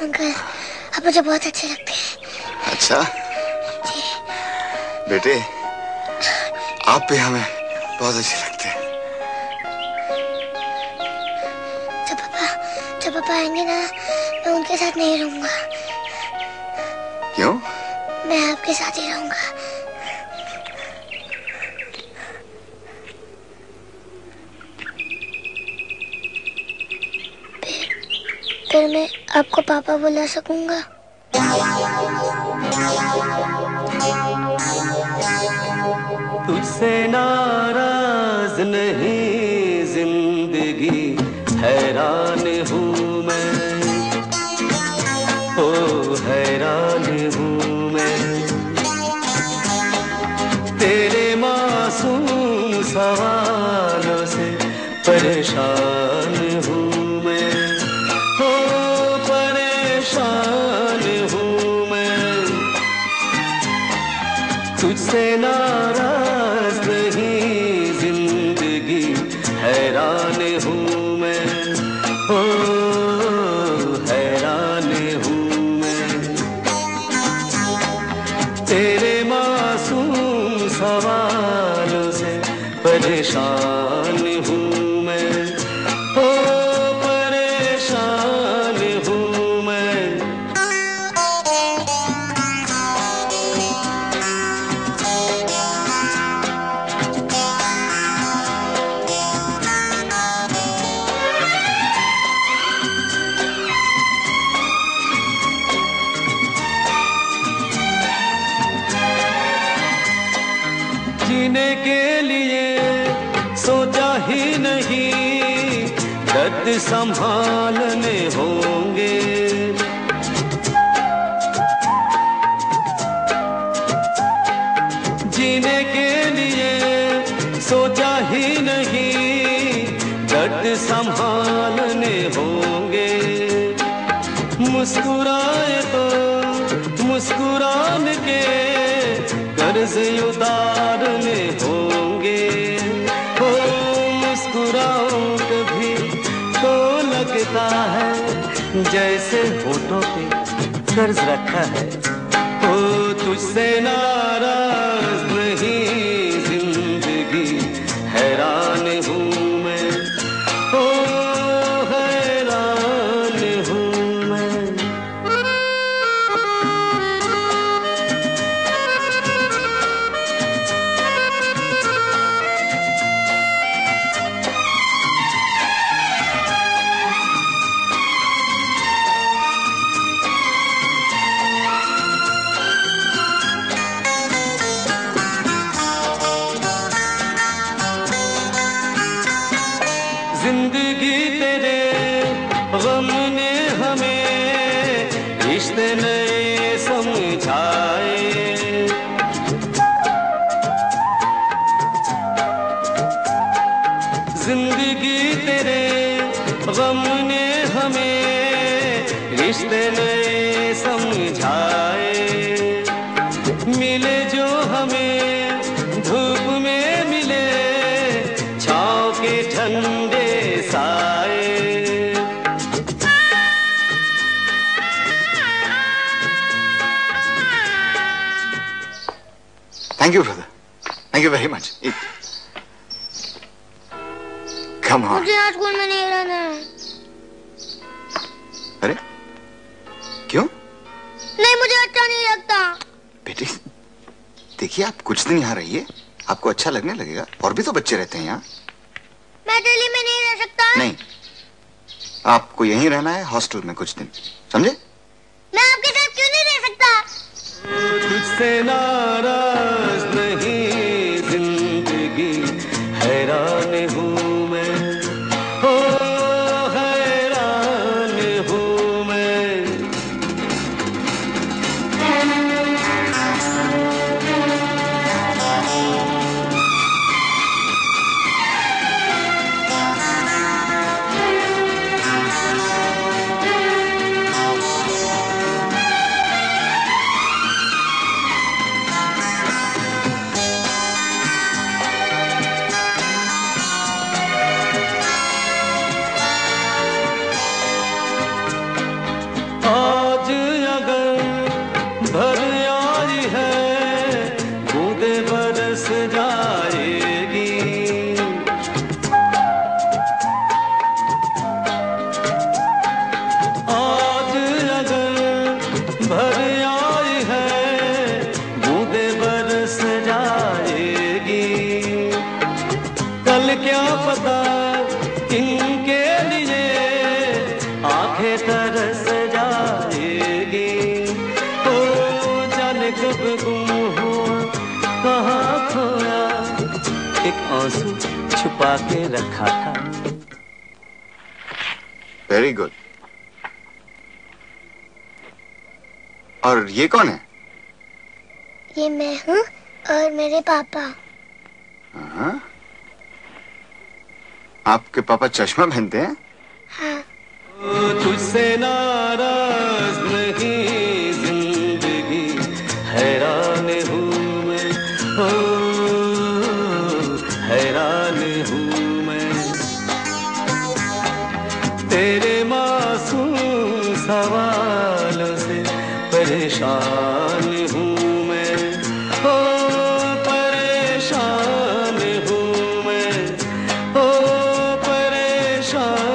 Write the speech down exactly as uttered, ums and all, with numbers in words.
Uncle, आप मुझे बहुत अच्छे लगते हैं। अच्छा जी। बेटे, आप भी हमें बहुत अच्छे लगते हैं। जब पापा जब पापा आएंगे ना, मैं उनके साथ नहीं रहूंगा। क्यों? मैं आपके साथ ही रहूंगा। फिर मैं आपको पापा बुला सकूंगा? तुझसे नाराज नहीं जिंदगी, हैरान हूँ मैं, ओ हैरान हूँ मैं। तेरे मासूम सवालों से परेशान हूँ मैं, ओ परेशान हूँ मैं। तुझसे नाराज नहीं जिंदगी, हैरान हूँ मैं, ओ हैरान हूँ मैं। तेरे मासूम सवालों से परेशान हूँ मैं, ओ परेशान हूँ मैं। जीने के लिए सोचा ही नहीं, दर्द संभालने होंगे। जीने के लिए सोचा ही नहीं, दर्द संभालने होंगे। मुस्कुराए तो मुस्कुरान के कर्ज उतारने होंगे। हो मुस्कुराऊं कभी तो लगता है जैसे होठों पे कर्ज रखा है। हो तुझसे नाराज नहीं जिंदगी, हैरान हूँ मैं, ओ हैरान हूँ मैं। जिंदगी तेरे गम ने हमें रिश्ते नए समझाए। जिंदगी तेरे गम ने हमें रिश्ते नए समझाए। मिले जो हमें धूप में मिले, छाँव के ठंडे साए। Thank you brother, thank you very much. Come on. मुझे आज स्कूल में नहीं रहना है। अरे क्यों? नहीं, मुझे अच्छा नहीं लगता। बेटी देखिए, आप कुछ दिन यहाँ रहिए, आपको अच्छा लगने लगेगा। और भी तो बच्चे रहते हैं यहाँ। मैं दिल्ली में नहीं रह सकता। नहीं, आपको यहीं रहना है, हॉस्टल में कुछ दिन, समझे? मैं आपके साथ क्यों नहीं रह सकता? तुझसे नाराज नहीं जिंदगी, हैरान हूँ मैं, ओ हैरान हूँ मैं। छुपा के रखा था। Very good. और ये कौन है? ये मैं हूँ और मेरे पापा। हाँ? आपके पापा चश्मा पहनते हैं? हाँ। तुझसे नाराज नहीं जिंदगी, हैरान हूँ मैं, ओ हैरान हूँ मैं। तेरे मासूम सवालों से परेशान हूँ मैं, ओ परेशान हूँ मैं, ओ परेशान